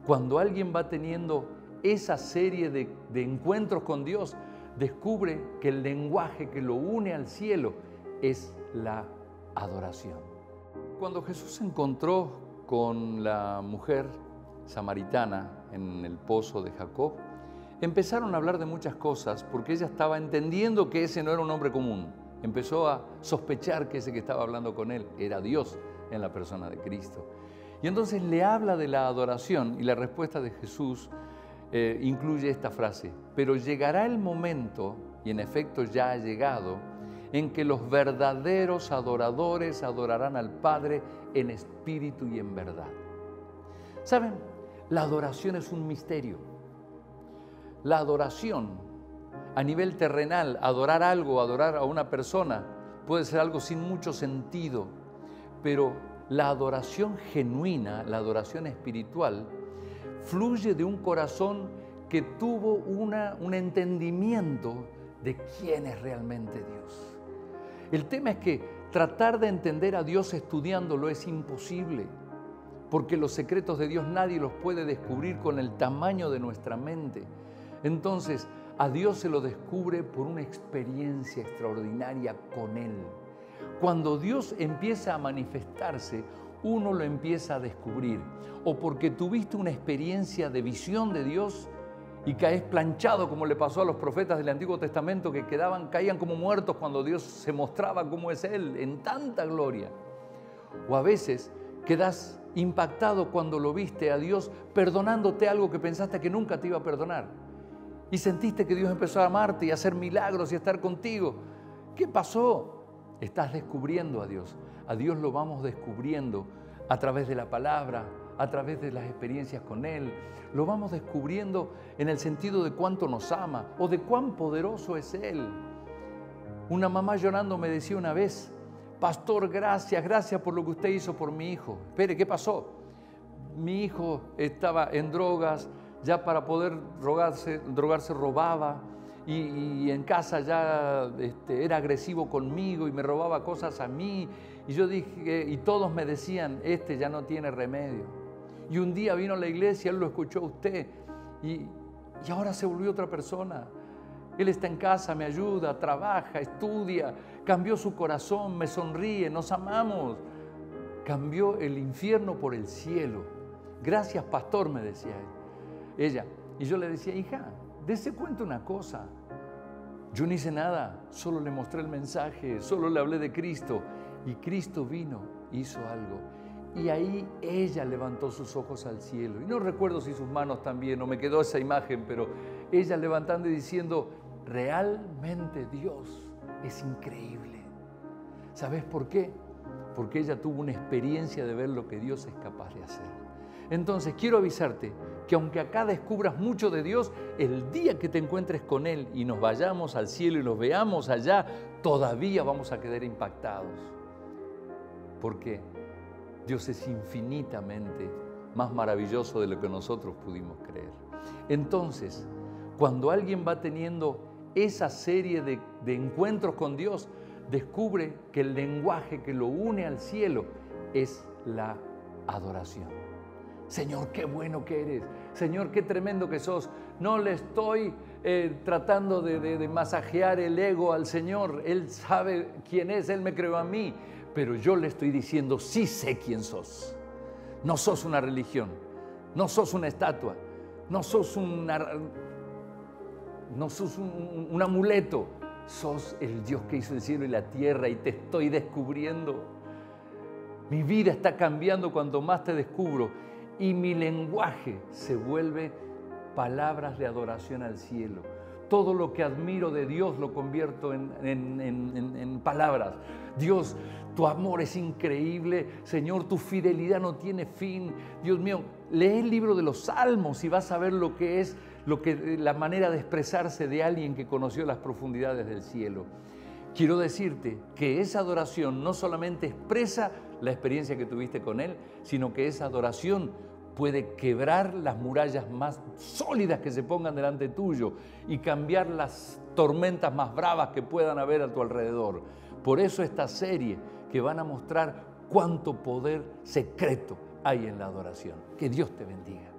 Cuando alguien va teniendo esa serie de encuentros con Dios, descubre que el lenguaje que lo une al cielo es la adoración. Cuando Jesús se encontró con la mujer samaritana en el pozo de Jacob, empezaron a hablar de muchas cosas porque ella estaba entendiendo que ese no era un hombre común. Empezó a sospechar que ese que estaba hablando con él era Dios en la persona de Cristo. Y entonces le habla de la adoración y la respuesta de Jesús incluye esta frase: pero llegará el momento, y en efecto ya ha llegado, en que los verdaderos adoradores adorarán al Padre en espíritu y en verdad. ¿Saben? La adoración es un misterio. La adoración a nivel terrenal, adorar algo, adorar a una persona, puede ser algo sin mucho sentido, pero la adoración genuina, la adoración espiritual, fluye de un corazón que tuvo un entendimiento de quién es realmente Dios. El tema es que tratar de entender a Dios estudiándolo es imposible, porque los secretos de Dios nadie los puede descubrir con el tamaño de nuestra mente. Entonces, a Dios se lo descubre por una experiencia extraordinaria con Él. Cuando Dios empieza a manifestarse, uno lo empieza a descubrir, o porque tuviste una experiencia de visión de Dios y caes planchado, como le pasó a los profetas del Antiguo Testamento, que caían como muertos cuando Dios se mostraba como es Él, en tanta gloria. O a veces quedas impactado cuando lo viste a Dios perdonándote algo que pensaste que nunca te iba a perdonar. Y sentiste que Dios empezó a amarte y a hacer milagros y a estar contigo. ¿Qué pasó? Estás descubriendo a Dios. A Dios lo vamos descubriendo a través de la palabra, a través de las experiencias con Él. Lo vamos descubriendo en el sentido de cuánto nos ama o de cuán poderoso es Él. Una mamá llorando me decía una vez: pastor, gracias por lo que usted hizo por mi hijo. Espere, ¿qué pasó? Mi hijo estaba en drogas, ya para poder drogarse robaba, y en casa ya era agresivo conmigo y me robaba cosas a mí. Y yo dije, y todos me decían, ya no tiene remedio. Y un día vino a la iglesia, él lo escuchó a usted y ahora se volvió otra persona. Él está en casa, me ayuda, trabaja, estudia, cambió su corazón, me sonríe, nos amamos. Cambió el infierno por el cielo. Gracias, pastor, me decía ella. Y yo le decía, hija, dése cuenta una cosa. Yo no hice nada, solo le mostré el mensaje, solo le hablé de Cristo. Y Cristo vino, hizo algo. Y ahí ella levantó sus ojos al cielo. Y no recuerdo si sus manos también, no me quedó esa imagen, pero ella levantando y diciendo, realmente Dios es increíble. ¿Sabes por qué? Porque ella tuvo una experiencia de ver lo que Dios es capaz de hacer. Entonces, quiero avisarte que aunque acá descubras mucho de Dios, el día que te encuentres con Él y nos vayamos al cielo y los veamos allá, todavía vamos a quedar impactados. Porque Dios es infinitamente más maravilloso de lo que nosotros pudimos creer. Entonces, cuando alguien va teniendo esa serie de encuentros con Dios, descubre que el lenguaje que lo une al cielo es la adoración. Señor, qué bueno que eres. Señor, qué tremendo que sos. No le estoy tratando de masajear el ego al Señor. Él sabe quién es, Él me creó a mí. Pero yo le estoy diciendo, sí sé quién sos. No sos una religión, no sos una estatua, no sos un amuleto. Sos el Dios que hizo el cielo y la tierra y te estoy descubriendo. Mi vida está cambiando cuanto más te descubro. Y mi lenguaje se vuelve palabras de adoración al cielo. Todo lo que admiro de Dios lo convierto en palabras. Dios, tu amor es increíble. Señor, tu fidelidad no tiene fin. Dios mío, lee el libro de los Salmos y vas a ver lo que es la manera de expresarse de alguien que conoció las profundidades del cielo. Quiero decirte que esa adoración no solamente expresa la experiencia que tuviste con Él, sino que esa adoración puede quebrar las murallas más sólidas que se pongan delante tuyo y cambiar las tormentas más bravas que puedan haber a tu alrededor. Por eso esta serie que van a mostrar cuánto poder secreto hay en la adoración. Que Dios te bendiga.